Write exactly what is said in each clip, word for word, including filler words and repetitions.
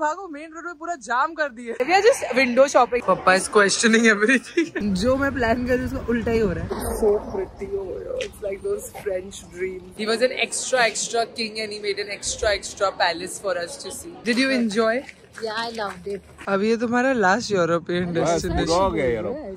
भागो, main road में पूरा जाम कर दिए। We are just window shopping. Papa is questioning everything. जो मैं प्लान कर रही हूँ उसका उल्टा ही हो रहा है। So pretty, oh my God. It's like those French dreams. He was an extra extra king and he made an extra extra palace for us to see. Did you enjoy? Yeah, I loved it. अब ये तुम्हारा last European destination हो गया Europe.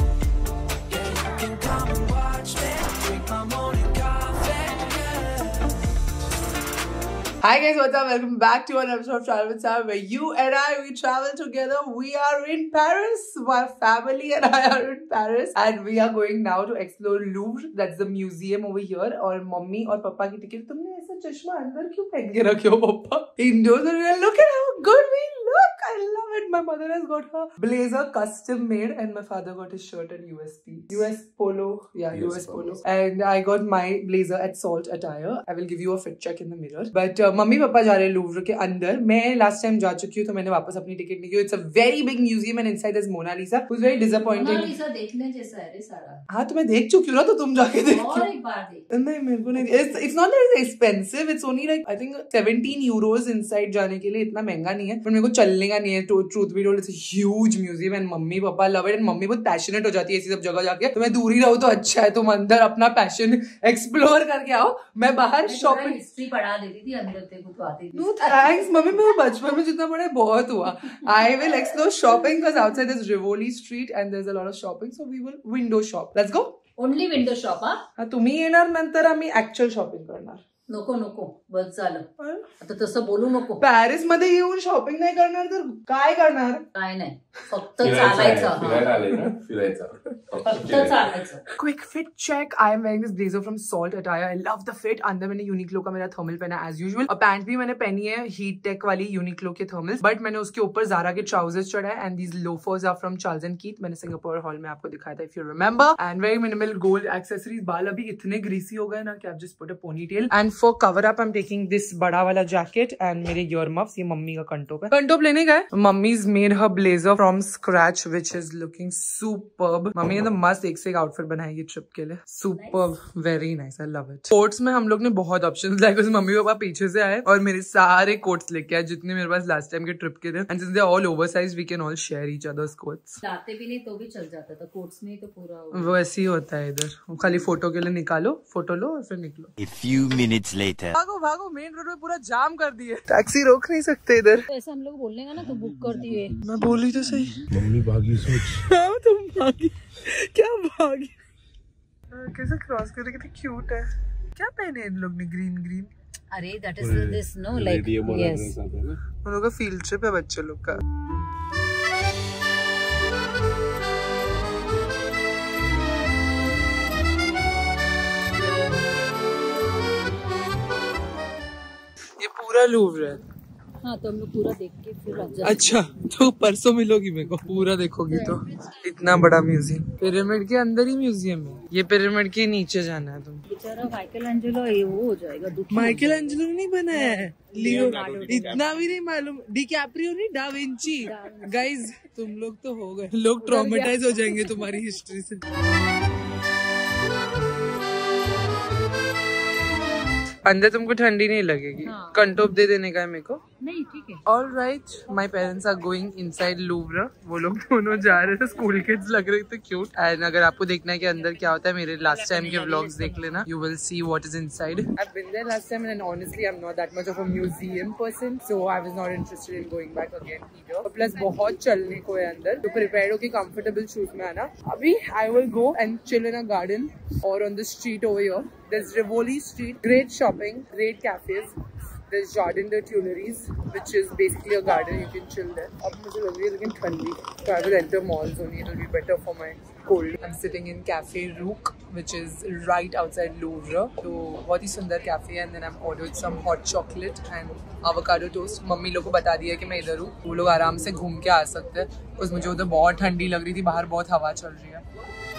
Hi guys, what's up? Welcome back to another episode of Travel with Sam, where you and I, we travel together. We are in Paris. My family and I are in Paris. And we are going now to explore Louvre. That's the museum over here. और mummy और papa की ticket. तुमने ऐसा चश्मा अंदर क्यों पहन के रखे हो पापा? Indoors and we are, look at how good we look. I love it. My mother has got her blazer custom made and my father got his shirt at U S P. U S Polo. Yeah, U S Polo. And I got my blazer at Salt Attire. I will give you a fit check in the mirror. But uh, mummy papa जा रहे हैं Louvre के अंदर। मैं last time जा चुकी हूँ तो मैंने वापस अपनी टिकट नहीं की। It's a very big museum and inside is Mona Lisa, which is very disappointing. Mona Lisa देखने जैसा है रे सारा। हाँ तो मैं देख चुकी हूँ ना, तो तुम जाके देखो और एक बार देख। नहीं मेरे को नहीं। It's it's not that expensive, it's only like I think seventeen euros inside जाने के लिए। इतना महंगा नहीं है, पर मेरे को चलने का नहीं है। Truth be told it's a huge museum and mummy papa love it and mummy बहुत पैशनेट हो जाती है ऐसी सब जगह जाके। तो मैं दूर ही रहूँ तो अच्छा है, तुम अंदर अपना पैशन एक्सप्लोर करके आओ, मैं बाहर शॉपिंग हिस्ट्री पढ़ा देती थी, अंदर तेरे को तो आती थी। No thanks, मम्मी मैं बचपन में जितना पढ़ा है बहुत हुआ। I will explore shopping because outside there's Rivoli Street and there's a lot of shopping, so we will window shop. Let's go. Only window shop हा? हाँ तुम्ही येणार नंतर आम्ही actual shopping करणार। नको नको बस झालं आता, तसं बोलू नको। पॅरिस मध्ये येऊन शॉपिंग नाही करणार तर काय करणार? काय नाही, फक्त चालायचं, फक्त चालायचं। Quick fit check. I am wearing this blazer from Salt Attire. I love the fit. अंदर मैंने Uniqlo का मेरा थर्मल पहना as usual, और पैंट भी मैंने पहनी है हीट टेक वाली Uniqlo के थर्मल्स, बट मैंने उसके ऊपर Zara के trousers चढ़ाए and these loafers are from Charles and Keith. मैंने सिंगापुर हॉल में आपको दिखाया था if you remember. And very minimal gold accessories. बाल अभी इतने greasy हो गए ना कि आप just put a ponytail. And for cover up I'm taking this बड़ा वाला jacket and मेरे ear muffs। ये मम्मी का कंटोप है। कंटोप लेने गए। मम्मी's made her blazer from scratch which is looking superb। Mummy ने तो मस्त एक से एक आउटफिट बनाई ये ट्रिप के लिए। superb, very nice, I love it। Coats में हम लोग ने बहुत ऑप्शंस लाइक उस मम्मी पापा पीछे से आए और मेरे सारे कोट्स लेके आए जितने मेरे पास लास्ट टाइम के ट्रिप के थे, and since they are all oversized we can all share each others coats. लाते भी नहीं तो भी चल जाता था, कोट्स में तो पूरा वो ऐसे ही होता है इधर, खाली फोटो के लिए निकालो, फोटो लो और फिर निकलो। A few minutes later. भागो भागो, मेन रोड में पूरा जाम कर दिए, टैक्सी रोक नहीं सकते इधर। ऐसा हम लोग बोलेंगे ना तो बुक कर दिए। मैं बोली तो सही। मम्मी भागी सोच। हाँ तुम भागी, क्या भागी? कैसे क्रॉस कर रहे, कितने क्यूट है। क्या पहने इन लोग ने ग्रीन ग्रीन? अरे that is this no like yes, उन लोगों का फील्ड ट्रिप है बच्चे लोग का। ये पूरा लूव्र है। हाँ तो हम लोग पूरा देख के फिर रख जाएंगे। अच्छा तो परसों मिलोगी मेरे को, पूरा देखोगी तो। इतना बड़ा म्यूजियम, पिरामिड के अंदर ही म्यूजियम है। ये पिरामिड के नीचे जाना है तुम। बेचारा माइकल एंजेलो ये वो हो जाएगा दुखी। माइकल एंजेलो नहीं बना है, लियो इतना भी नहीं मालूम। डिकैप्रियो नहीं, डा विंची। गाइज तुम लोग तो हो गए, लोग ट्रॉमेटाइज हो जाएंगे तुम्हारी हिस्ट्री से। अंदर तुमको ठंडी नहीं लगेगी। हाँ। कंटोप दे देने का है मेरे को। नहीं ठीक है। All right, my parents are going inside Louvre. वो लोग दोनों जा रहे थे, स्कूल किड्स लग रहे थे क्यूट। एंड अगर आपको देखना है कि अंदर क्या होता है, मेरे लास्ट टाइम के व्लॉग्स देख लेना, you will see what is inside. I've been there last time and honestly I'm not that much of a museum person, so I was not interested in going back again either. Plus बहुत चलने को है अंदर, तो prepare होके comfortable shoes में आना। अभी I will go and chill in a garden or on the street over here. There's Rivoli Street, great shopping, great cafes. There's Jardin de Tuileries, which is basically a garden. You can chill there. अब मुझे लग रही है लेकिन ठंडी, so I will enter malls only. It will be better for my cold. I'm sitting in Cafe Rook, which is right outside Louvre. तो बहुत ही सुंदर cafe है, and then I've ordered some hot chocolate and avocado toast. Mummy लोग को बता दिया कि मैं इधर हूँ, वो लोग आराम से घूम के आ सकते हैं। उस मुझे उधर बहुत ठंडी लग रही थी, बाहर बहुत हवा चल रही है।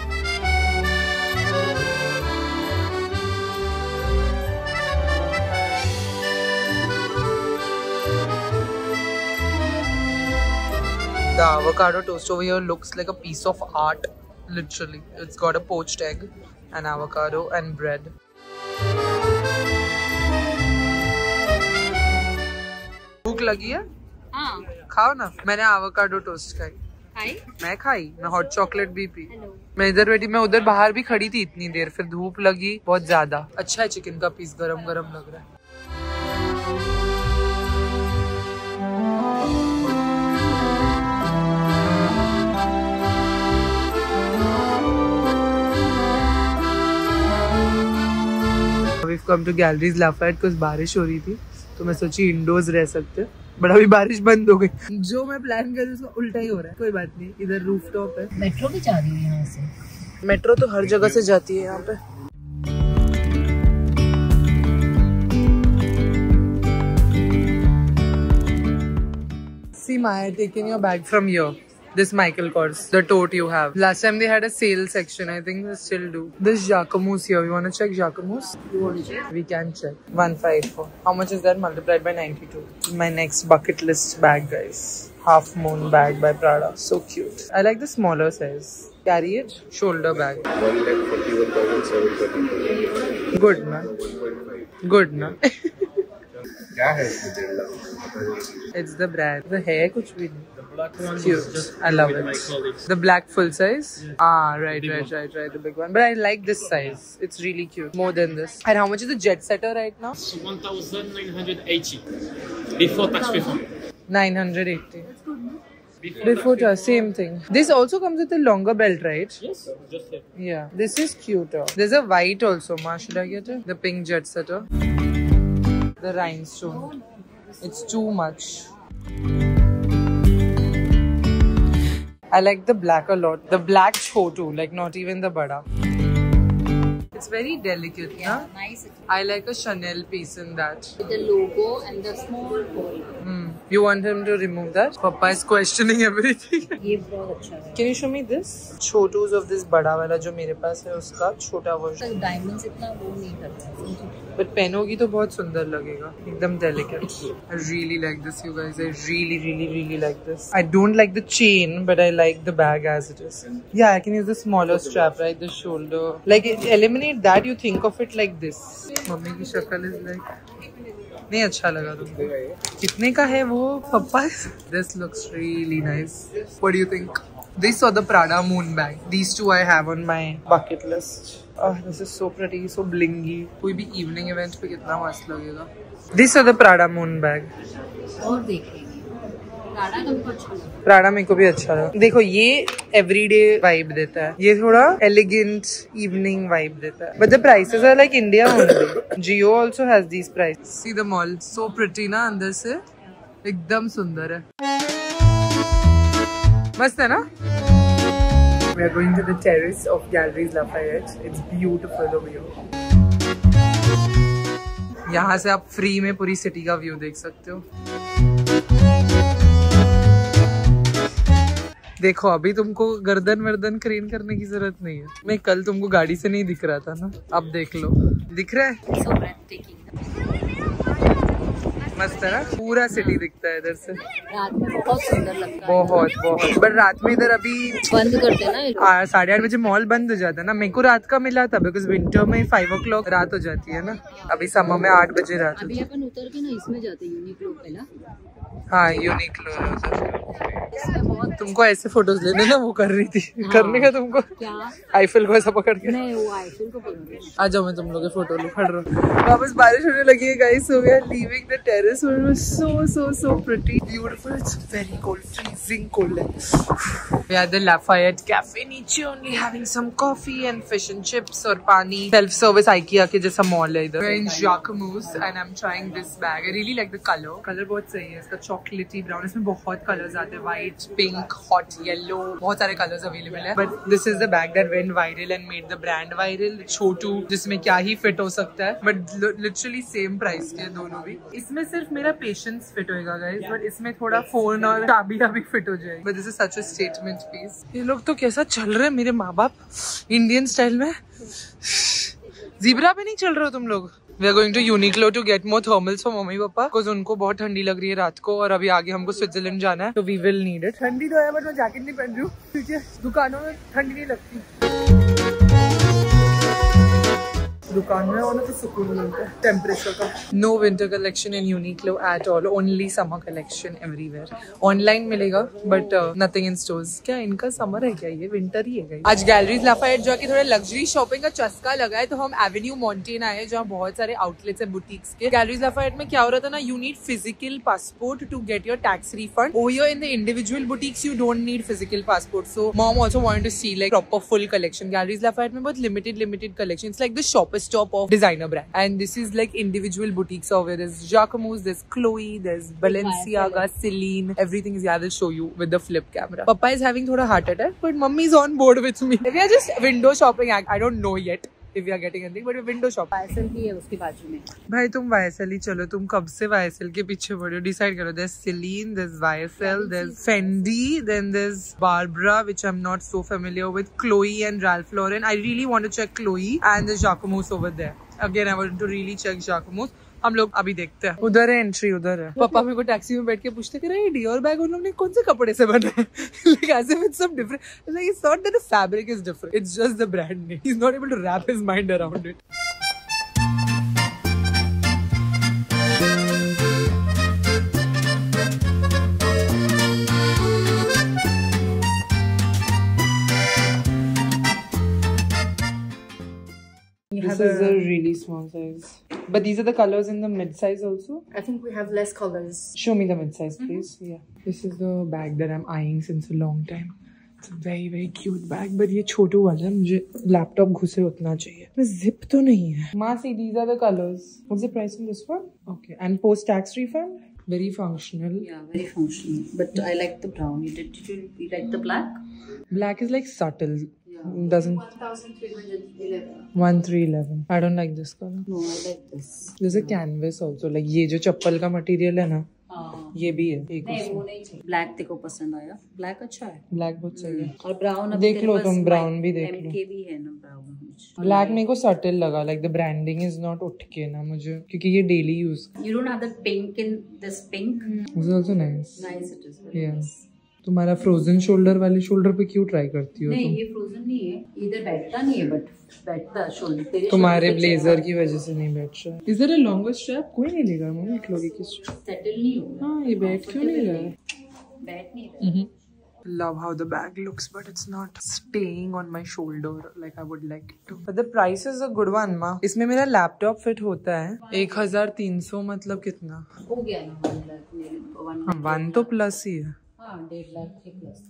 The avocado toast over here looks like a piece of art, literally. It's got a poached egg, an avocado and bread. भूख लगी है? हाँ खाओ ना। मैंने एवोकाडो टोस्ट खाई। खाई? मैं खाई, मैं हॉट चॉकलेट भी पी। मैं इधर बैठी, मैं उधर बाहर भी खड़ी थी इतनी देर, फिर धूप लगी बहुत ज्यादा। अच्छा है, चिकन का पीस गरम गरम लग रहा है। We've come to Galleries Lafayette, कुछ बारिश हो रही थी तो मैं सोची इंडोर्स रह सकते, बट अभी बारिश बंद हो गई। जो मैं प्लान कर रही हूँ उसका उल्टा ही हो रहा है। कोई बात नहीं, इधर रूफटॉप है। मेट्रो भी जा रही है यहाँ से। मेट्रो तो हर जगह से जाती है यहाँ पे। See, Maya, taking your bag from here. This Michael Kors, the tote you have. Last time they had a sale section. I think they still do. This Jacquemus here. We want to check Jacquemus? You want to check? We can check. one fifty-four. How much is that multiplied by ninety-two? My next bucket list bag, guys. Half moon bag by Prada. So cute. I like the smaller size. Carry it. Shoulder bag. one lakh forty-one thousand seven hundred thirty. Good, na? Good, na? क्या है इसमें डेढ़ lakh? It's the brand. The hair कुछ भी नहीं. It's cute. I love it. The black full size? Ah, right, right, right, right. The big one. But I like this size. It's really cute. More than this. And how much is the Jet Setter right now? one thousand nine hundred eighty before tax refund. nine hundred eighty. Before tax, same thing. This also comes with a longer belt, right? Yes, just here. Yeah. This is cuter. There's a white also. Ma, should I get it? The pink Jet Setter. The rhinestone. It's too much. I like the black a lot. The black chotu, like not even the bada. It's very delicate, Yeah, na? nice. I like a Chanel piece in that. With the logo and the small hole. Hmm. You want him to remove that? Papa is questioning everything. ये बहुत अच्छा है। Can you show me this? Chotus of this बड़ा वाला जो मेरे पास है उसका छोटा वर्जन। डायमंड्स इतना वो नहीं कर रहा है। But पहनोगी तो बहुत सुंदर लगेगा, एकदम delicate. I really like this, you guys. I really, really, really like this. I don't like the chain, but I like the bag as it is. Yeah, I can use the smaller strap, right? The shoulder. Like, it, eliminate that. You think of it like this. Mummy की शक्ल is like. नहीं अच्छा लगा तुमको? कितने का है वो पप्पा? This looks really nice. What do you think? This or the Prada moon bag? These two I have on my bucket list. Oh, this is so pretty, so blingy. कोई भी evening event पे कितना मस्त लगेगा. This or the Prada moon bag? और देखेंगे। Prada का भी अच्छा लगा। प्राडा मेरे को भी अच्छा लगा। देखो ये एवरीडे वाइब देता है, ये थोड़ा एलिगेंट इवनिंग वाइब देता है। But the prices are like India only. Jio also has these price. See the mall, so pretty ना, अंदर से एकदम सुंदर है, मस्त है ना। We are going to the terrace of Galleries Lafayette. It's beautiful over here. यहाँ से आप फ्री में पूरी सिटी का व्यू देख सकते हो। देखो अभी तुमको गर्दन वर्दन क्रेन करने की जरूरत नहीं है। मैं कल तुमको गाड़ी से नहीं दिख रहा था ना, अब देख लो, दिख रहा है। So breathtaking। मस्त है ना, पूरा सिटी दिखता है इधर से। रात में बहुत सुंदर लगता है। बहुत बहुत। बट रात में इधर अभी बंद करते हैं ना, साढ़े आठ बजे मॉल बंद हो जाता है ना। मेरे को रात का मिला था बिकॉज विंटर में फाइव ओ क्लॉक रात हो जाती है ना। अभी समर में आठ बजे रात अभी अपन उतर के ना इसमें जाते हैं यूनिक्लो पे ना। हाँ यूनिक्लो। तुमको ऐसे फोटोज लेने ना वो कर रही थी। हाँ। करने का तुमको क्या? आईफिल को ऐसा पकड़ के। नहीं, वो आईफिल को पकड़ रही है। आ जाओ, मैं तुम लोग के फोटो लूं। खड़ रहा। वापस बारिश होने लगी है guys, so we are leaving the terrace. It was so so so pretty, beautiful. It's very cold, freezing cold. We are at the Lafayette Cafe नीचे, only having some coffee and fish and chips और पानी। Self service IKEA के जैसा mall है इधर। We're in Jacquemus and I'm trying this bag. I really like the color. Color बहुत सही है इसका, चॉकलेटी ब्राउन। इसमें बहुत कलर्स आते हैं, व्हाइट, पिंक, हॉट येलो, बहुत सारे कलर्स अवेलेबल है। But this is the bag that went viral and made the brand viral. छोटू, जिसमें क्या ही फिट हो सकता है, बट लिटरली सेम प्राइस के दोनों भी। इसमें सिर्फ मेरा पेशेंस फिट होएगा गाइस, बट इसमें थोड़ा फोन और चाबी भी फिट हो जाएगी। But this is such a statement piece. ये लोग तो कैसा चल रहे हैं मेरे माँ बाप, इंडियन स्टाइल में। ज़ीब्रा पे नहीं चल रहे हो तुम लोग? We are going to Uniqlo to get more thermals for mummy papa, because उनको बहुत ठंडी लग रही है रात को, और अभी आगे हमको स्विट्जरलैंड जाना है, तो we will need it। ठंडी तो है बट मैं जैकेट नहीं पहन रही हूँ क्योंकि दुकानों में ठंडी नहीं लगती। दुकान में और ना तो सुकून मिलता है टेम्परेचर का। No winter collection in Uniqlo at all, only summer collection everywhere. Online मिलेगा बट नथिंग इन स्टोर्स। क्या इनका समर है क्या, ये विंटर ही है? आज गैलरीज लाफायट जाके थोड़ा लग्जरी शॉपिंग का चस्का लगा है तो हम एवेन्यू मॉन्टेन आए जहाँ बहुत सारे आउटलेट्स है बुटीक्स के। गैलरीज लाफायट में क्या हो रहा था ना, you need physical passport to get your tax refund. Over here in the individual boutiques you don't need physical passport, so mom also wanted to see like proper full collection. Galeries Lafayette में बहुत limited limited collection, it's like the Shopper Stop of designer brand and this is like individual boutiques over there. There's Jacquemus, there's Chloe, there's Balenciaga, Celine, everything is here. I will show you with the flip camera. Papa is having thoda heart attack, but mummy is on board with me. We are just window shopping. I don't know yet if we are getting anything, but we're window shopping. Y S L भी है उसके बाजू में। भाई तुम Y S L ही चलो, तुम कब से Y S L के पीछे पड़े हो? डिसाइड करो। There's Celine, there's Y S L, there's Fendi, then there's Barbara, which I'm not so familiar with, Chloe and Ralph Lauren. I really want to check Chloe, and there's Jacquemus over there. Again, I want to really check Jacquemus. हम लोग अभी देखते हैं। उधर है entry, उधर है। पापा मेरे को टैक्सी में बैठ के पूछते कि ये डियोर बैग उन लोग ने कौन से कपड़े से बना है? Like as if it's some different. Like it's not that the fabric is different. It's just the brand name. He's not able to wrap his mind around it. This is a really small size. But these are the colors in the mid-size also? I think we have less colors. Show me the mid-size, please. Mm-hmm. Yeah. This is the bag that I'm eyeing since a long time. It's a very, very cute bag. But ये छोटू वाला है, मुझे laptop घुसे उतना चाहिए। मैं zip तो नहीं है। माँ, see, these are the colors. What's the price on this one? Okay. And post-tax refund? Very functional. Yeah, very functional. But I like the brown. You did, did you, you like the black? Black is like subtle. Yeah. Doesn't. one thousand three hundred eleven. one three eleven. I don't like this color. No, I like this. There's a canvas also. Like ये जो चप्पल का material है ना, ये भी है। एक नहीं वो नहीं चाहिए। ब्लैक तेको पसंद आया? ब्लैक अच्छा है। ब्लैक बहुत सही है। और ब्राउन देख लो तुम, ब्राउन भी देख लो। एमके भी है ना ब्राउन। ब्लैक मेरे को सटल लगा, like the branding is not उठ के ना मुझे, क्योंकि ये daily use. You don't have the pink in this pink? This is also nice. Nice it is. Very Yeah. nice. तुम्हारा फ्रोजन शोल्डर वाले शोल्डर पे क्यों ट्राई करती हो नहीं तुम? ये फ्रोजन नहीं है, इधर बैठता नहीं है बट बैठता है शोल्डर। तुम्हारे ब्लेजर की वजह से नहीं बैठ रहा। Is there a longer strap? कोई नहीं लेगा मम्मी क्लोरी की स्ट्रैप। सेटल नहीं होगा। हाँ ये बैठ क्यों नहीं रहा है? बैठ नहीं रहा। Love how the bag looks, but it's not staying on my shoulder like I would like it to. But the price is a good one, ma. इसमें मेरा लैपटॉप फिट होता है। एक हजार तीन सौ मतलब कितना? हो गया ना वन लाख मेरे वन। हाँ वन तो प्लस ही है। हाँ डेढ़ लाख के plus.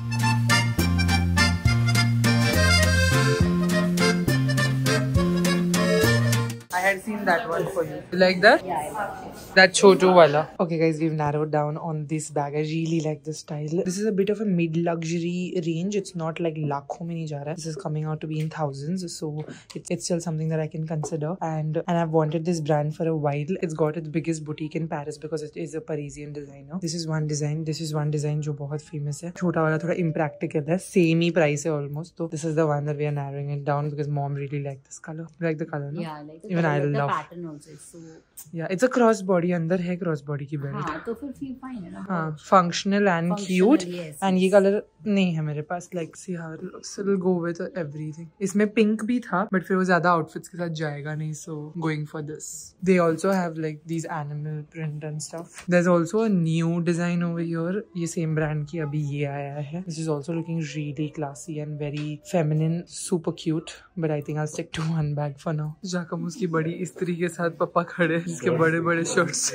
I had seen that one for you. You like that? Yeah, I like it. That chotu wala. Okay guys, we've narrowed down on this bag. I really like this style. This is a bit of a mid-luxury range. It's not like lakhon mein nahi ja raha. This is coming out to be in thousands. So it's, it's still something that I can consider. And and I've wanted this brand for a while. It's got its biggest boutique in Paris because it is a Parisian designer. This is one design. This is one design जो बहुत famous है. छोटा वाला थोड़ा impractical है. Same ही price है almost. So this is the one that we are narrowing it down because mom really liked this color. You like the color, no? Yeah, I like the Even I color, the love. pattern also is so. Yeah, it's a cross body. अंदर है cross body की belt. हाँ तो फिर feel fine है ना। हाँ, functional and Functional, cute. yes, And yes. ये कलर नहीं है मेरे पास, like see how it looks. It'll go with everything. इसमें pink भी था, but फिर वो ज़्यादा outfits के साथ जाएगा नहीं, so going for this. They also have like these animal print and stuff. There's also a new design over here. ये same brand की अभी ये आया है. This is also looking really classy and very feminine, super cute. But I think I'll stick to one bag for now. Jacquemus की बड़ी इस्त्री के साथ पापा खड़े, जिसके बड़े बड़े shorts.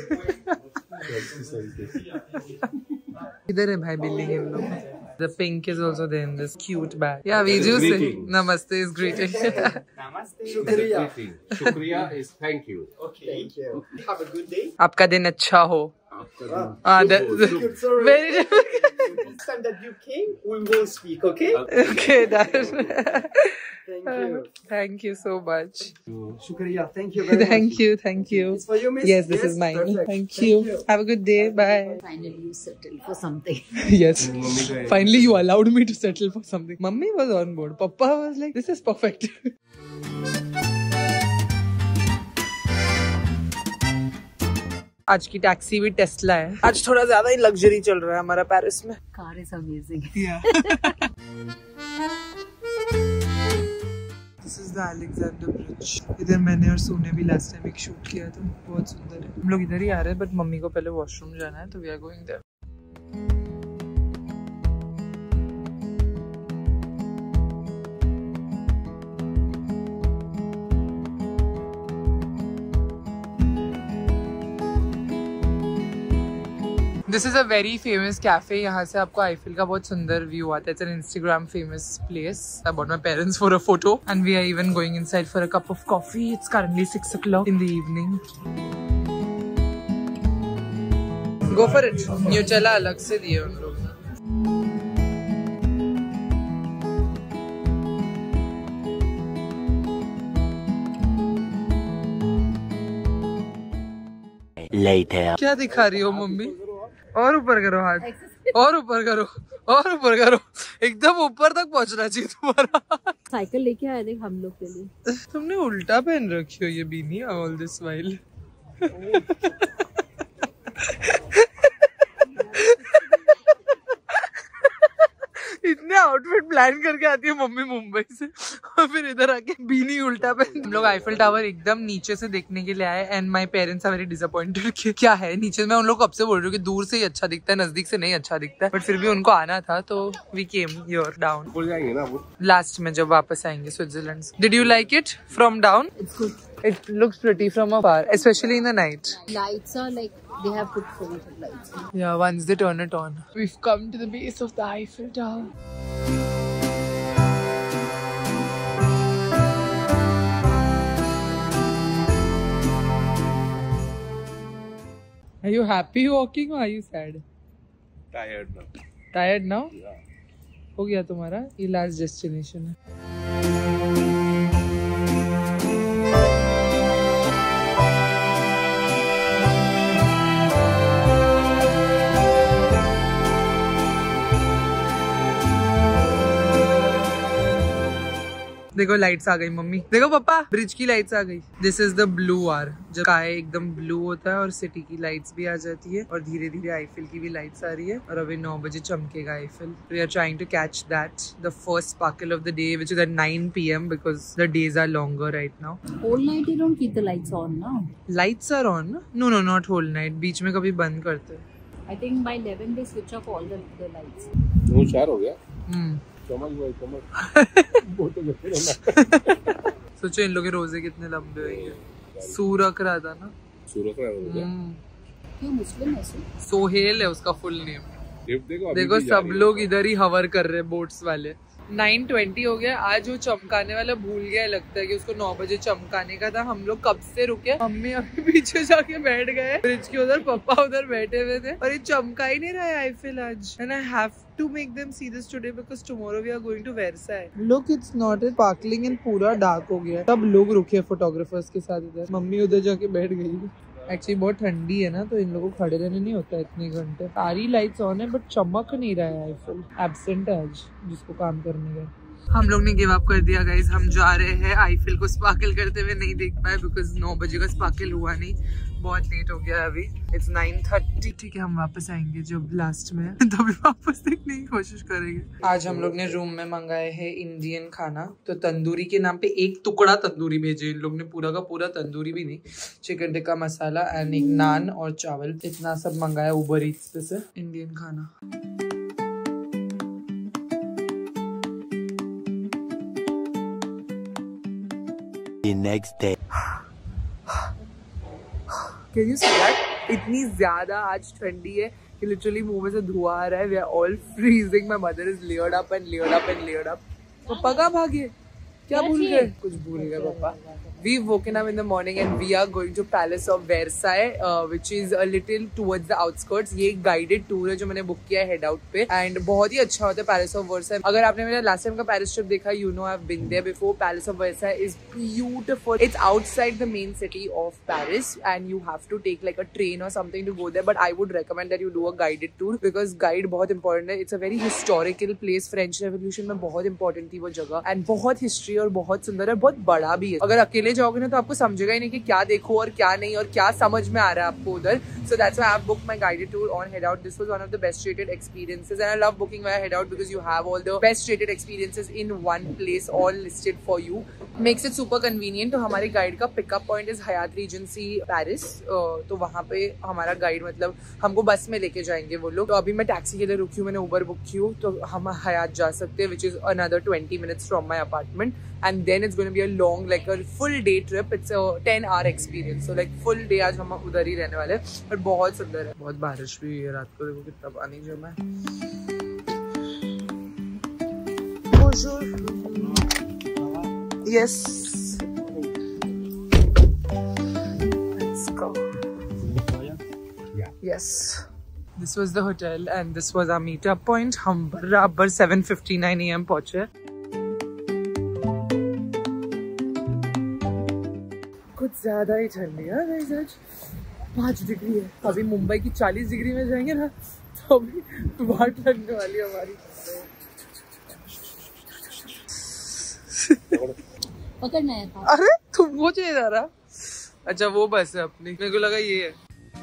इधर है भाई बिल्डिंग इन लोग। The pink is also there in this cute bag. Yeah, we do say namaste is greeting. Namaste. Shukriya. Shukriya is thank you. Okay. Thank you. Have a good day. आपका दिन अच्छा हो। Ah, that, Sorry. very difficult. Next time that you came, we will speak, okay? Okay, that. Thank you. Thank you so much. Shukriya, thank you very much. Thank you, thank you. It's for you, miss? Yes, this is mine. Perfect. Thank you. Have a good day. Bye. Finally you settle for something. Yes. Finally, you allowed me to settle for something. Mummy was on board. Papa was like, this is perfect. आज की taxi भी Tesla है। आज थोड़ा ज्यादा ही luxury चल रहा है हमारा पेरिस में। Car is amazing. Yeah. This is the Alexander Bridge. इधर मैंने और सोने भी लास्ट टाइम एक शूट किया था, बहुत सुंदर है। हम लोग इधर ही आ रहे हैं, बट मम्मी को पहले वॉशरूम जाना है, तो we are going there. This is a very famous cafe. यहाँ से आपको आईफिल का बहुत सुंदर व्यू आता है। It's an Instagram famous place. I bought my parents for a photo and we are even going inside for a cup of coffee. It's currently six o'clock in the evening. Go for it. Nutella अलग से दिए उन लोग। Later. क्या दिखा रही हो mummy? और ऊपर करो हाथ, और ऊपर करो, और ऊपर करो, एकदम ऊपर तक पहुंचना चाहिए तुम्हारा। साइकिल लेके आए देख हम लोग के लिए। तुमने उल्टा पहन रखी हो ये बीनी ऑल दिस वाइल। इतने आउटफिट प्लान करके आती है मम्मी मुंबई से, और फिर इधर आके बीनी उल्टा पहन। हम लोग आईफिल टावर एकदम नीचे से देखने के लिए आए and my parents are very disappointed कि क्या है नीचे। मैं उन लोग कब से बोल रही हूँ कि दूर से ही अच्छा दिखता है, नजदीक से नहीं अच्छा दिखता है, बट फिर भी उनको आना था, तो we came here down. Last में जब वापस आएंगे Switzerland. Did you like it from down? It's good. It looks pretty from afar, especially in the night. Lights are like they have put so much of lights. Yeah, once they turn it on. We've come to the base of the Eiffel Tower. Are you happy walking or are you sad? Tired now. Tired now? Yeah. हो गया तुम्हारा, ये last destination है। देखो lights आ गई mummy, देखो पापा ब्रिज की लाइट्स आ गई। This is the blue hour, जब स्काई एकदम ब्लू होता है और सिटी की लाइट्स भी आ जाती है, और धीरे धीरे आईफिल की भी लाइट्स आ रही है, और अभी नौ बजे चमकेगा Eiffel. We are trying to catch that the first sparkle of the day, which is at nine p m because the days are longer right now. Whole night you don't keep the lights on now. Lights are on? No, no, not whole night. बीच में कभी बंद करते हैं। I think by eleven they switch off all the, the lights. वो चार हो गया। हम्म। चमक हुआ चमक। वो तो करते रहना। सोचो इन लोग के रोजे कितने लंबे होंगे। सू रख रहा था ना। सूरत में हो गया। क्यों मुस्लिम है सो? सोहेल है उसका फुल नेम। देखो देखो सब लोग इधर ही हवर कर रहे हैं, बोट्स वाले। नाइन ट्वेंटी हो गया। आज वो चमकाने वाला भूल गया, लगता है कि उसको नौ बजे चमकाने का था। हम लोग कब से रुके, मम्मी अभी पीछे जाके बैठ गए ब्रिज के उधर, पापा उधर बैठे हुए थे, और ये चमका ही नहीं रहा है आईफिल आज। And I have to make them see this today because tomorrow we are going to Versailles. Look, it's not it sparkling and पूरा डार्क हो गया। सब लोग रुके फोटोग्राफर्स के साथ इधर, मम्मी उधर जाके बैठ गई। एक्चुअली बहुत ठंडी है ना, तो इन लोगों को खड़े रहने नहीं होता इतने घंटे। सारी लाइट्स ऑन है बट चमक नहीं रहा है आईफिल। एब्सेंट है आज जिसको काम करने का। हम लोग ने गिव अप कर दिया गाइस। हम जा रहे हैं, आईफिल को स्पार्कल करते हुए नहीं देख पाए बिकॉज नौ बजे का स्पार्कल हुआ नहीं, बहुत लेट हो गया अभी। It's nine thirty. ठीक है, हम वापस आएंगे जब लास्ट में तभी वापस देखने की कोशिश करेंगे। आज हम लोग ने रूम में मंगाए है इंडियन खाना, तो तंदूरी के नाम पे एक टुकड़ा तंदूरी भेजे इन लोग ने, पूरा का पूरा तंदूरी भी नहीं। चिकन टिक्का मसाला एंड एक नान और चावल, इतना सब मंगाया उबर ईट्स पे से इंडियन खाना। The next day. Can you see that? इतनी ज्यादा आज ठंडी है कि लिटरली मुंह में से धुआं आ रहा है। We are all freezing. My mother is layered up and layered up and layered up. पापा कहाँ भागे? क्या भूल गए? कुछ भूल गए पापा। We've woken up in the morning and we are going to Palace of Versailles, uh, which is a little towards the outskirts. ये एक guided tour है जो मैंने book किया है head out पे, and बहुत ही अच्छा होता है Palace of Versailles। अगर आपने मेरा last time का Paris trip देखा, you know I've been there before. Palace of Versailles is beautiful. It's outside the main city of Paris, and you have to take like a train or something to go there. But I would recommend that you do a guided tour because guide बहुत important है। It's a very historical place. French Revolution में बहुत important थी वो जगह, and बहुत history और बहुत सुंदर है, बहुत बड़ा भी है। अगर अकेले जाओगे ना तो आपको समझेगा ही नहीं कि क्या देखो और क्या नहीं और क्या समझ में आ रहा है आपको उधर। So that's why I have booked my guided tour on Headout. This was one of the best rated experiences and I love booking my Headout because you have all the best rated experiences in one place, all listed for you, makes it super convenient. तो हमारे guide का pickup point is Hyatt Regency Paris. तो वहाँ पे हमारा guide मतलब हमको बस में लेके जाएंगे वो लोग। तो अभी मैं टैक्सी के लिए रुकी हूँ, मैंने उबर बुक की हूँ, तो हम हयात जा सकते हैं, which is another twenty minutes from my apartment and then it's going to be a long like a full day trip. It's a ten hour experience. So like full day आज हम उधर ही रहने वाले हैं और बहुत सुंदर है। बहुत बारिश भी हुई है रात को, देखो कितना पानी जमा है। Yes. Let's go. Yeah. Yes. This was the hotel and this was our meetup point. हम बराबर seven fifty-nine a m पहुंचे। कुछ ज्यादा ही ठंडी है गाइस, आज पाँच डिग्री है। अभी मुंबई की चालीस डिग्री में जाएंगे ना तो अभी बहुत ठंड वाली है हमारी। पकड़ना है था। अरे तुम वो चले जा रहा? अच्छा वो बस है अपनी, मेरे को लगा ये है।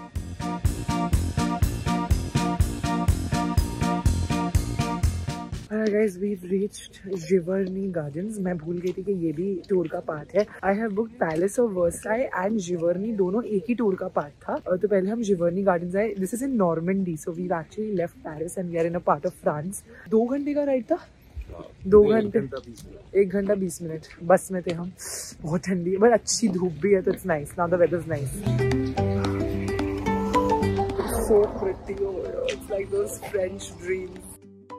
Guys, we've reached Giverny Gardens. मैं भूल गई थी कि ये भी टूर का पार्ट है। I have booked Palace of Versailles and Giverny, दोनों एक ही टूर का पार्ट था। और तो पहले हम Giverny Gardens आए। This is in Normandy, so we've actually left Paris and we are in a part of France. दो घंटे का राइड था, दो घंटे एक घंटा बीस मिनट बस में थे हम। बहुत ठंडी है बट अच्छी धूप भी है, तो it's nice. Now the weather is nice. So pretty over here, it's like those French dreams.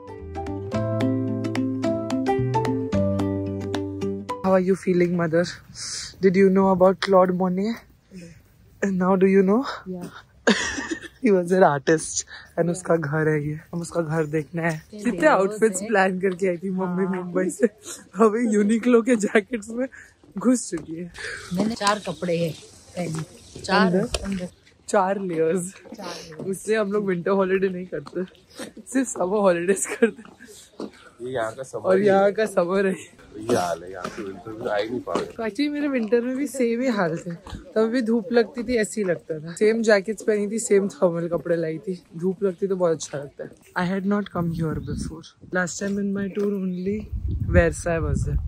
How are you feeling, mother? Did you know about Claude Monet? No. And now do you know? Yeah. He was an artist and उसका घर है ये। हम उसका घर देखना है। कितने आउटफिट्स प्लान करके आई थी मम्मी मुंबई से, अभी यूनिक्लो के जैकेट्स में घुस चुकी है। मैंने चार कपड़े हैं पहने, चार अंदर चार लेयर्स। उससे हम लोग विंटर हॉलिडे नहीं करते, सिर्फ समर हॉलिडेज करते। ये यहाँ का समर और यहाँ का समर है, ये हाल है। यहाँ पे विंटर में आ ही नहीं पाओगे। तो एक्चुअली मेरे विंटर में भी सेम ही हाल थे, तब भी धूप लगती थी ऐसी लगता था। सेम जैकेट्स पहनी थी, सेम थर्मल कपड़े लाई थी, धूप लगती तो बहुत अच्छा लगता है। I had not come here before. Last time in my tour only Versailles was there.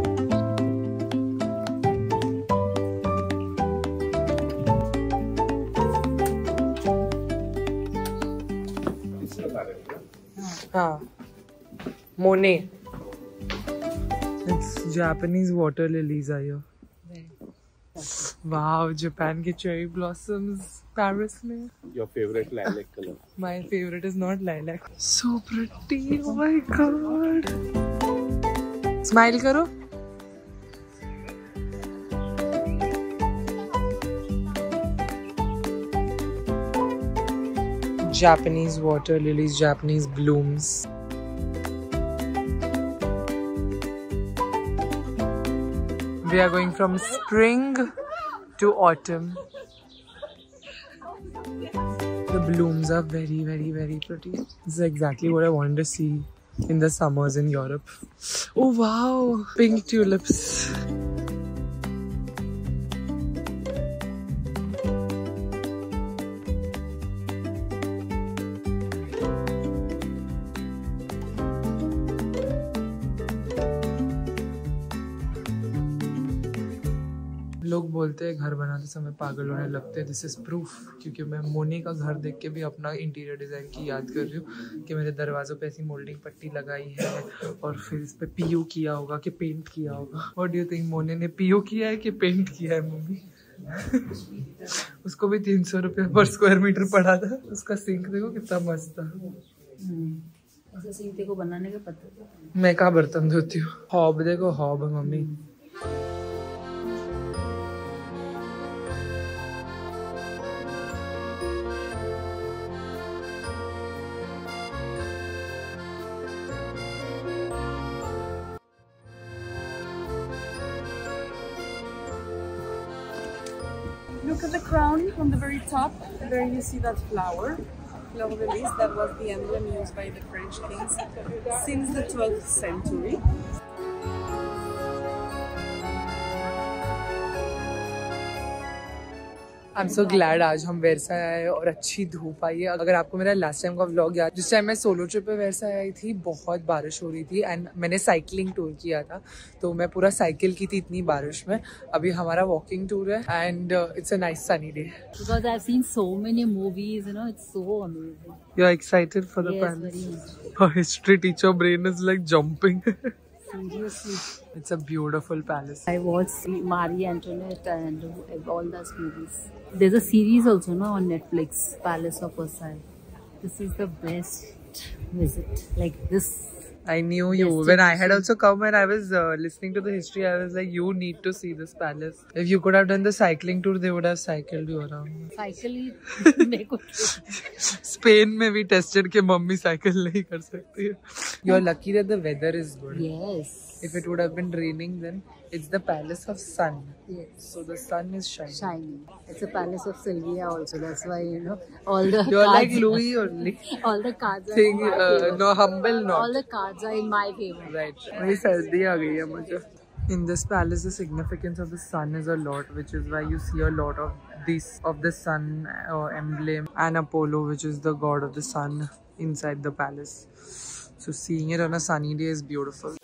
हाँ, Monet. It's Japanese water lilies are here. Wow, Japan के cherry blossoms Paris में. Your favorite lilac color? My favorite is not lilac. So pretty, oh my god. Smile करो. Japanese water lilies, Japanese blooms. We are going from spring to autumn. The blooms are very, very, very pretty. This is exactly what I wanted to see in the summers in Europe. Oh wow, pink tulips. लोग बोलते हैं घर बनाते समय पागल होने लगते हैं। दिस इज़ प्रूफ, क्योंकि मैं मोने का घर देख के भी अपना इंटीरियर डिज़ाइन की याद कर रही हूँ कि मेरे दरवाज़ों पे ऐसी मोल्डिंग पट्टी लगाई है और फिर इस पे पीयू किया होगा कि पेंट किया होगा। व्हाट डू यू थिंक, मोने ने पीयू किया है कि पेंट किया है मम्मी? उसको भी तीन सौ रुपये पर स्क्वायर मीटर पड़ा था। उसका सिंक देखो कितना मस्त था। ऐसे सिंक को बनाने का पता। मैं कहाँ बर्तन धोती हूँ। हॉब देखो, हॉब है mummy. Look at the crown on the very top. There you see that flower, fleur de lis. That was the emblem used by the French kings since the twelfth century. I am so glad आज हम Versailles आए और अच्छी धूप आई है। अगर आपको मेरा लास्ट टाइम का व्लॉग याद, जिस टाइम मैं सोलो ट्रिप पे वर्साई आई थी बहुत बारिश हो रही थी एंड मैंने साइकिलिंग टूर किया था, तो मैं पूरा साइकिल की थी इतनी बारिश में। अभी हमारा वॉकिंग टूर है and it's a nice sunny day. Because I've seen so many movies, you know, it's so amazing. You are excited for the Yes, palace? very much. Her history teacher brain is like jumping. Seriously. It's a beautiful palace. I watched Marie Antoinette and all those movies. There's a series also now on Netflix, Palace of Versailles. This is the best visit. Like this. I knew you. When I had also come and I was uh, listening to the history, I was like, you need to see this palace. If you could have done the cycling tour, they would have cycled you around. Cycle ही मेरे को Spain में भी tested कि mummy cycle नहीं कर सकती है. You're lucky that the weather is good. Yes. If it would have been raining, then it's the palace of sun. Yes. So the sun is shining. Shining. It's a palace of Sylvia also. That's why, you know, all the You're cards, like Louis only. all the cards are Thing, in my uh, favor. no, humble not. All the cards are in my favor. Right. वही सर्दी आ गई है मुझे. In this palace, the significance of the sun is a lot, which is why you see a lot of this of the sun uh, emblem and Apollo, which is the god of the sun, inside the palace. So seeing it on a sunny day is beautiful.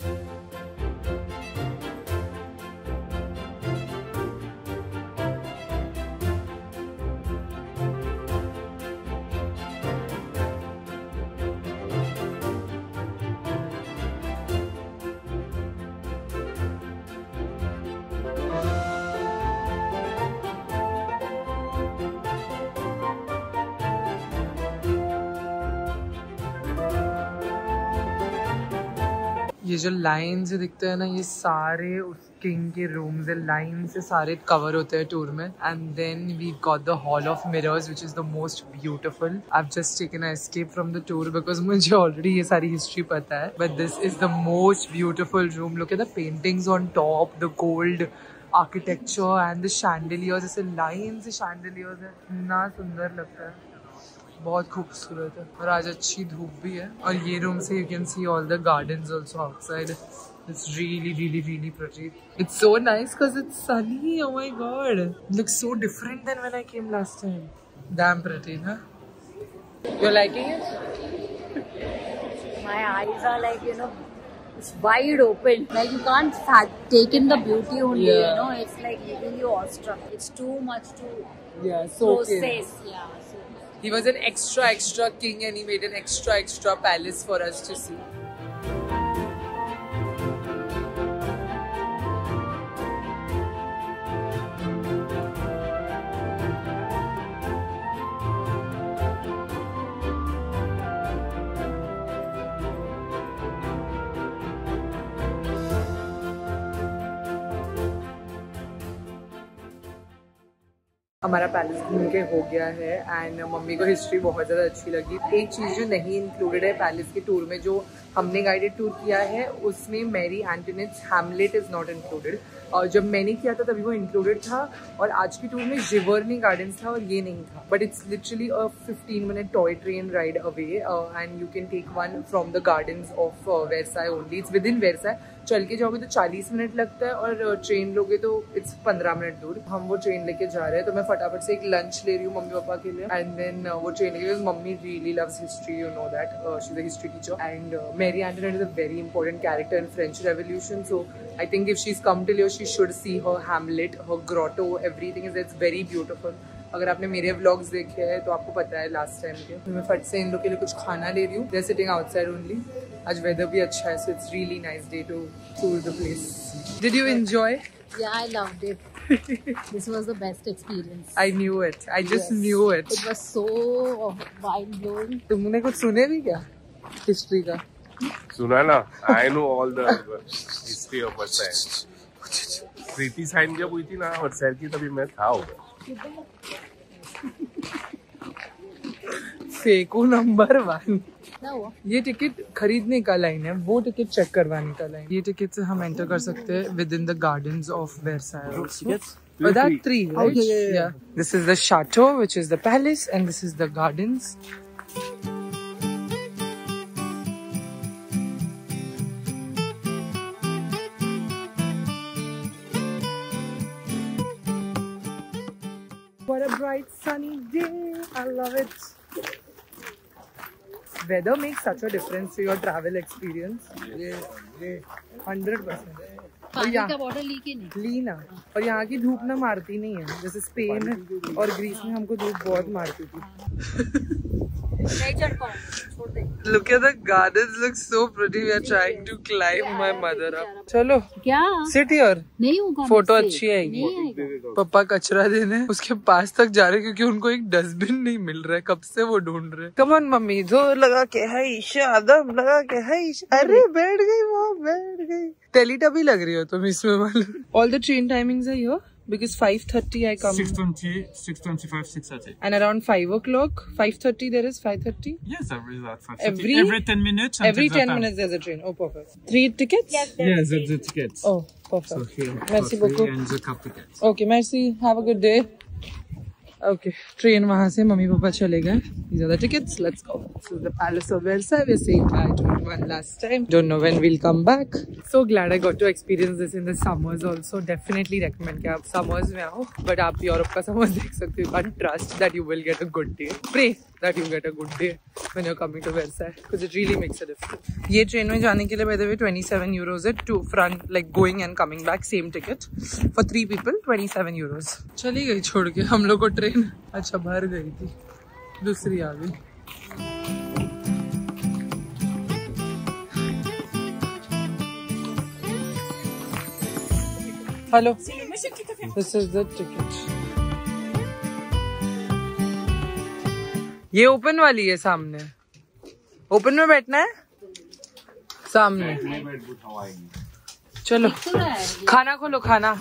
ये जो line से दिखते हैं ना, ये सारे उस king के रूम्स है, लाइन से सारे कवर होते हैं टूर में. And then we got the hall of mirrors which is the most beautiful. I have just taken a escape from the tour because मुझे ऑलरेडी ये सारी हिस्ट्री पता है, but this is the most beautiful room. Look at the paintings on top, the gold architecture and the chandeliers. जैसे line से chandeliers है, इतना सुंदर लगता है, बहुत खूबसूरत है. और आज अच्छी धूप भी है. और ये रूम से you can see all the gardens also outside. It's really really really pretty. It's so nice because it's sunny. Oh my god, it looks so different than when I came last time. Damn pretty, ना? You are liking it? My eyes are like, you know, it's wide open. Like you can't take in the beauty only, Yeah. you know. It's like leaving you awestruck. It's too much to Yeah, so okay. process. Yeah. So He was an extra extra king and he made an extra extra palace for us to see. हमारा palace घूम के हो गया है and mummy को history बहुत ज़्यादा अच्छी लगी. एक चीज़ जो नहीं इंक्लूडेड है पैलेस के टूर में, जो हमने गाइडेड टूर किया है, उसमें Marie Antoinette's hamlet is not included. और जब मैंने किया था तभी वो इंक्लूडेड था. और आज की टूर में जिवर्नी गार्डन्स था और ये नहीं था. But it's literally a fifteen minute toy train ride away and you can take one from the gardens of Versailles only. It's within Versailles. चल के जाओगे तो चालीस मिनट लगता है और ट्रेन लोगे तो इट्स पंद्रह मिनट दूर. हम वो ट्रेन लेके जा रहे हैं, तो मैं फटाफट से एक लंच ले रही हूँ मम्मी पापा के लिए. एंड देन वो ट्रेन लेके, mummy really loves history, you know that. She is a history teacher and Marie Antoinette is a very important character in French revolution. So I think if she is come till here she should see her hamlet, her grotto, everything is it's very beautiful. अगर आपने मेरे vlogs देखे हैं तो आपको पता है last time के. तो मैं फट से इन लोग के लिए कुछ खाना ले रही हूँ. They are sitting outside only. आज वेदर भी अच्छा है, so it's really nice day to tour the place. Did you enjoy? yeah, I loved it. This was the best experience. I knew it. I just Yes. knew it. It was so mind blowing. तुमने कुछ सुने भी क्या history का? सुना ना, I know all the history of Versailles. Treaty sign जब हुई थी ना वर्साइल की, तभी मैं था उधर. फेकू नंबर वन. क्या हुआ? ये टिकट खरीदने का लाइन है, वो टिकट चेक करवाने का लाइन. ये टिकट से हम एंटर कर सकते हैं within the gardens of Versailles. Oh, that three, right? Okay, yeah, yeah, yeah. This is the chateau, which is the palace, and this is the gardens. What What a bright sunny day. I love it. Weather makes such a difference to your travel experience. Hundred percent. पानी का bottle ली कि नहीं? ली ना. और यहाँ की धूप ना मारती नहीं है. जैसे स्पेन और ग्रीस में हमको धूप बहुत मारती थी. नहीं चढ़ पाऊँ, छोड़ दे. Look at the gardens. Look so pretty. We are trying to climb my mother up. चलो. क्या? Sit here. नहीं होगा. फोटो अच्छी आएगी. पापा कचरा देने उसके पास तक जा रहे क्योंकि उनको एक डस्टबिन नहीं मिल रहा है. कब से वो ढूंढ रहे. Come on mummy. जोर लगा के है ईशा. आदम लगा के है ईशा. अरे बैठ गई वो. बैठ गई. टेलीटबी लग रही हो तुम इसमें मालूम. All the train timings are here. Because five thirty I come. six twenty, six twenty-five, six thirty. And around five o'clock, five thirty there is five thirty. Yes, there is at five thirty. Every every ten minutes. Every ten minutes there's a train. Oh, perfect. Three tickets. Yes, that's the tickets. Oh, perfect. So here, Merci for free beaucoup. and the cup tickets. Okay, merci. Have a good day. Okay, train वहाँ से mummy papa चले गए. These are the tickets. Let's go. This is the Palace of Versailles. We're saying bye to it one last time. Don't know when we'll come back. So glad I got to experience this in the summers also. Definitely recommend कि आप summers में आओ. But आप Europe का summers देख सकते हो. You can't trust that you will get a good day. Pray that you get a good day when you're coming to Versailles because it really makes a difference. ये train में जाने के लिए by the way twenty-seven euros है to front like going and coming back same ticket for three people twenty-seven euros. चली गई छोड़ के हम लोग को ट्रेन. अच्छा भर गई थी. दूसरी आ गई. Hello. This is the ticket. ये ओपन वाली है सामने. ओपन में बैठना है सामने. चलो खाना खोलो खाना.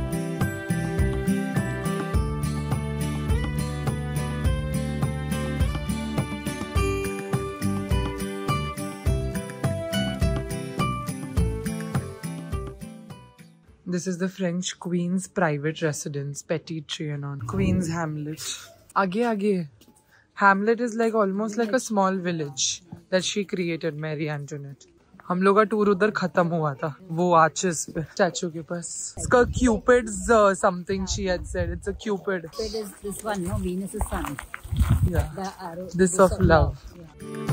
This is the French Queen's private residence, Petit Trianon. Queen's Hamlet. आगे आगे. Hamlet is like almost like a small village that she created, Mary Antoinette. हम लोग का टूर उधर खत्म हुआ था वो आर्चेस पे स्टैचू के पास. इसका Cupid's uh, something she had said. It's a Cupid. Cupid is this one, no? Venus is sun. Yeah. The arrow. This, this of, of love. love. Yeah.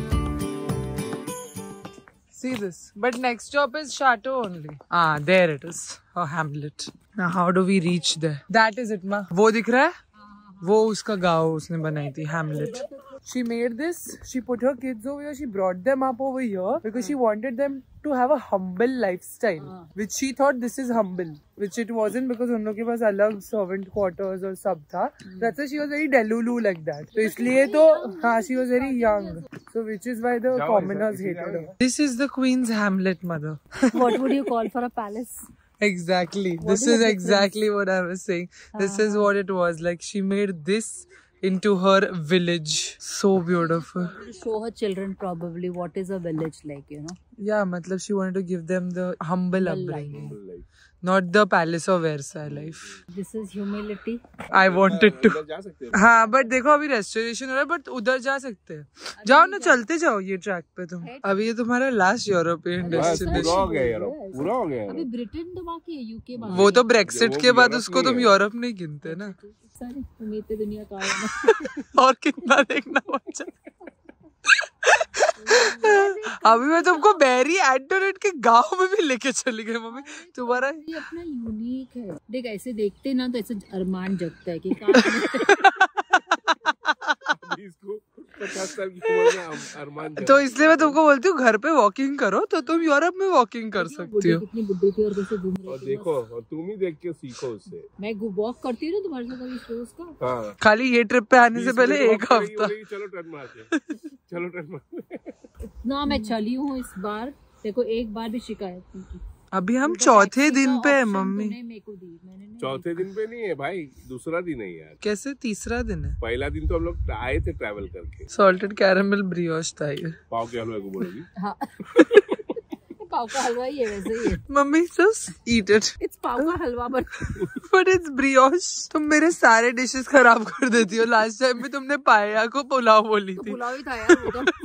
See this. But next stop is Chateau only. Ah, there it is. Oh, Hamlet. Now how do we reach there? That is it, ma. वो दिख रहा है? वो उसका गाँव उसने बनाई थी, Hamlet. She made this. She put her kids over here. She brought them up over here because she wanted them to have a humble lifestyle, which she thought this is humble, which it wasn't because उन लोग के पास अलग servant quarters और सब था. That's why she was very delulu like that. तो इसलिए तो हाँ, she was very young. So which is why the commoners hated her. This is the Queen's Hamlet, mother. What would you call for a palace? Exactly. What this is, is exactly what I was saying. This uh, is what it was. Like she made this into her village. So beautiful. Show her children probably what is a village like, you know. Yeah, matlab she wanted to give them the humble Well upbringing. life. Not the Palace of Versailles life. This is humility. I wanted to. हाँ, but देखो अभी restoration हो रहा है, but उधर जा सकते हैं. जाओ ना, चलते जाओ ये ट्रैक पे तुम. अभी ये तुम्हारा लास्ट यूरोपियन डेस्टिनेशन. पूरा हो गया यूरोप. पूरा हो गया. अभी ब्रिटेन तो बाकी है, यूके बाकी. वो तो ब्रेक्सिट के बाद उसको तुम यूरोप नहीं गिनते ना. सारी उम्मीदें दुनिया का है. और कितना देखना बचा. अभी मैं तुमको मैरी एंटोनेट के गांव में भी लेके चली गई मम्मी. तुम्हारा ये अपना यूनिक है. देख ऐसे देखते ना तो ऐसे अरमान जगता है कि इसको पचास साल की उम्र में अरमान. तो इसलिए मैं तुमको बोलती हूँ घर पे वॉकिंग करो तो तुम यूरोप में वॉकिंग कर सकती हो. कितनी बुढ़ी थी और कैसे घूम रही और देखो और तुम ही देख के सीखो उससे. मैं वॉक करती हूँ तुम्हारे साथ अभी शोज का. हाँ. खाली ये ट्रिप पे आने से पहले एक हफ्ता. चलो टर्न मारते. चलो टर्न मारते. इतना मैं चली हूँ इस बार. देखो एक बार भी शिकायत नहीं की. अभी हम चौथे दिन पे है मम्मी. चौथे दिन पे नहीं है भाई, दूसरा दिन है यार. कैसे तीसरा दिन है? पहला दिन तो हम लोग आए थे ट्रैवल करके. सॉल्टेड कैरेमल ब्रियोश था ये. पाव के हलवा को बोलोगी? हाँ. पाव का हलवा ही है वैसे ही है. Mummy just eat it. It's पाव का हलवा बट बट इट्स ब्रियोश. तुम मेरे सारे डिशेस खराब कर देती हो. लास्ट टाइम भी तुमने पाया को पुलाव बोली थी. पुलाव ही था यार वो तो.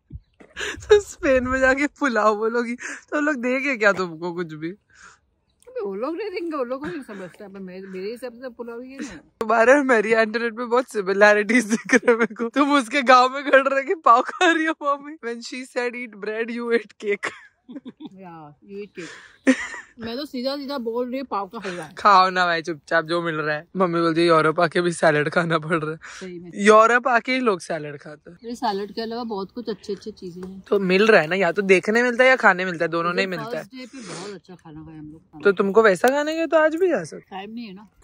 तो स्पेन में जाके पुलाव बोलोगी तो लोग देंगे क्या तुमको कुछ भी? वो लोग नहीं देंगे, वो लोग को नहीं समझता, मेरे हिसाब से पुलाव ही है। तुम्हारे मेरी एंटरनेट में बहुत सिमिलैरिटीज दिख रहे हैं मेरे को। तुम उसके गांव में खड़ रहे कि पाव खा रही हो mummy. When she said eat bread, you ate cake. Yeah, you eat cake. मैं तो सीधा सीधा बोल रही हूँ पाव का हलवा। खाओ ना भाई चुपचाप जो मिल रहा है। मम्मी बोलती है यूरोप आके भी सैलेड खाना पड़ रहा है। सही में यूरोप आके ही लोग सैलेड खाते हैं। सैलेड के अलावा बहुत कुछ अच्छी अच्छी चीजें हैं। तो मिल रहा है ना, या तो देखने मिलता है या खाने मिलता है, दोनों नहीं मिलता है। डे पे बहुत अच्छा खाना खाया हम लोग। तो तुमको वैसा खाने के तो आज भी जा सकते। टाइम नहीं है ना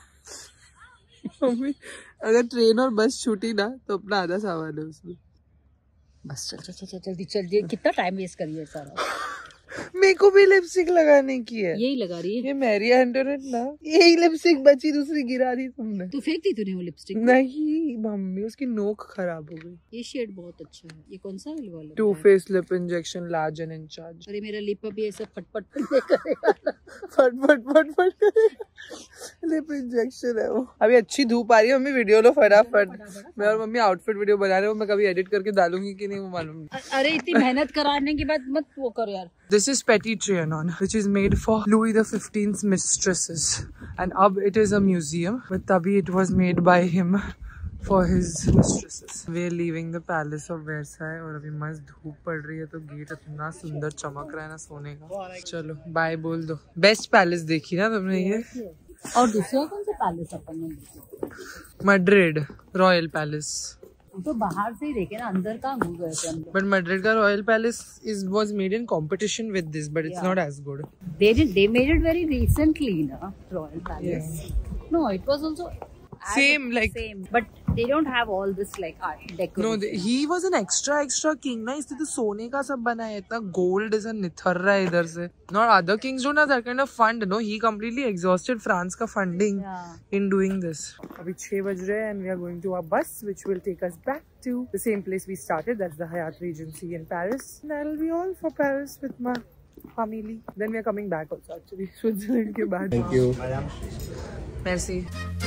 मम्मी अगर ट्रेन और बस छूटी ना तो अपना आधा सामान है उसमें। बस चल चल चल जल्दी चल, कितना टाइम वेस्ट करिए सारा। मेरे को भी लिपस्टिक लगाने की है। यही लगा रही है ये मेरी एंटरनेट ना, यही लिपस्टिक बची, दूसरी गिरा दी तुमने। तो फेंक दी तूने वो लिपस्टिक? नहीं मम्मी, उसकी नोक खराब हो गई। ये शेड बहुत अच्छा है। ये कौन सा वाला? Two face lip injection large and in charge. अरे मेरा लिप अभी ऐसा फटफट करेगा फट फट फट फट करेगा। लिप इंजेक्शन है वो। अभी अच्छी धूप आ रही है मम्मी, वीडियो लो फटाफट। मैं और मम्मी आउटफिट वीडियो बना रहे हो, मैं कभी एडिट करके डालूंगी कि नहीं वो मालूम नहीं। अरे इतनी मेहनत कराने के बाद मत वो कर यार। This is Petit Trianon, which is made for Louis the fifteenth's mistresses, and अब it is a museum, but तभी it was made by him for his mistresses. We are leaving the palace of Versailles और अभी मस्त धूप पड़ रही है तो गेट इतना सुंदर चमक रहा है ना सोने का। चलो बाय बोल दो। बेस्ट पैलेस देखी ना तुमने ये? और दूसरा कौन सा पैलेस अपन ने? Madrid royal palace. तो बाहर से ही देखे ना, अंदर कहाँ घुस गए थे हम लोग। But Madrid का royal palace is was made in competition with this, but it's Yeah. not as good. They did. They made it very recently, na Royal Palace. No, it was also as Same, a- like- same, but they don't have all this like art decoration. No, the, he was an extra extra king ना, इसलिए तो सोने का सब बना है। इतना gold ऐसा निथर रहा है इधर से। Not other kings don't have that kind of fund. No, he completely exhausted France का funding Yeah. in doing this. अभी छह बज रहे हैं and we are going to our bus, which will take us back to the same place we started. That's the Hyatt Regency in Paris. And that'll be all for Paris with my family. Then we are coming back also actually Switzerland के बाद. Thank you. Merci.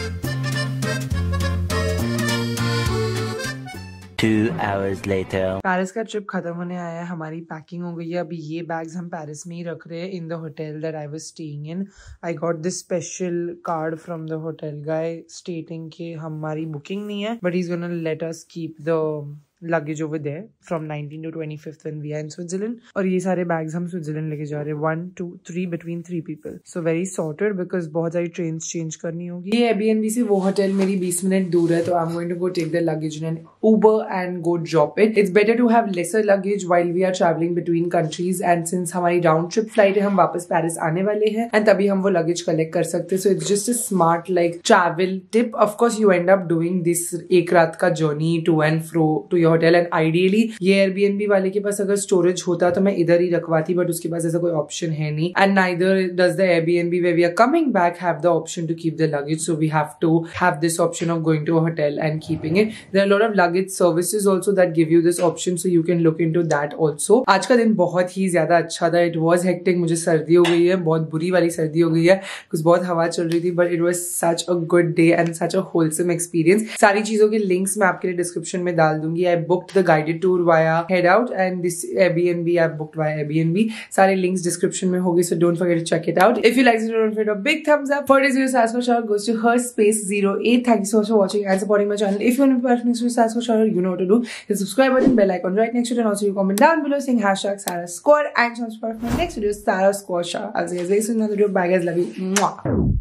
Two hours later. Paris का trip खत्म होने आया है, हमारी packing हो गई है। अभी ये बैग्स हम पेरिस में ही रख रहे हैं in the hotel that I was staying in. I got this special card from the hotel guy stating कि हमारी बुकिंग नहीं है, but he is gonna let us keep the luggage over there from nineteenth to twenty-fifth when we are in Switzerland. और ये सारे bags हम Switzerland लेके जा रहे हैं, one two three between three people, so very sorted because बहुत सारी trains change करनी होगी। ये Airbnb से वो होटल मेरी बीस मिनट दूर है, तो I'm going to go take the luggage in an Uber and go drop it. It's better to have lesser luggage while we are traveling between countries, and since हमारी round trip flight है, हम वापस Paris आने वाले हैं and तभी हम वो luggage collect कर सकते हैं। So it's just a smart like travel tip. Of course you end up doing this एक रात का journey to and fro to your hotel and ideally ये एयरबीएनबी वाले के पास अगर स्टोरेज होता तो मैं इधर ही रखवाती, बट उसके पास ऐसा कोई ऑप्शन है नहीं। And neither does the Airbnb where we are coming back have the option to keep the luggage, so we have to have this option of going to a hotel and keeping it. There are lot of luggage services also that give you this option, so you can look into that also. आज का दिन बहुत ही ज्यादा अच्छा था। It was hectic, मुझे सर्दी हो गई है, बहुत बुरी वाली सर्दी हो गई है, कुछ बहुत हवा चल रही थी, but it was such a good day and such a wholesome experience. सारी चीजों के लिंक्स मैं आपके लिए डिस्क्रिप्शन में डाल दूंगी। I booked the guided tour via head out and this Airbnb I booked via Airbnb. सारे links description में होगी, so don't forget to check it out. If you like this video, don't forget a big thumbs up. For this video, Sasko Shara goes to her space zero eight. Thank you so much for watching and supporting my channel. If you want to be part of next video, Sasko Shara, you know what to do. Hit the subscribe button, bell icon right next to it, and also you comment down below saying hashtag Sarah Squad and some support for my next video, Sarah Squad Shara. I'll see you guys in another video. Bye guys, love you. Mwah.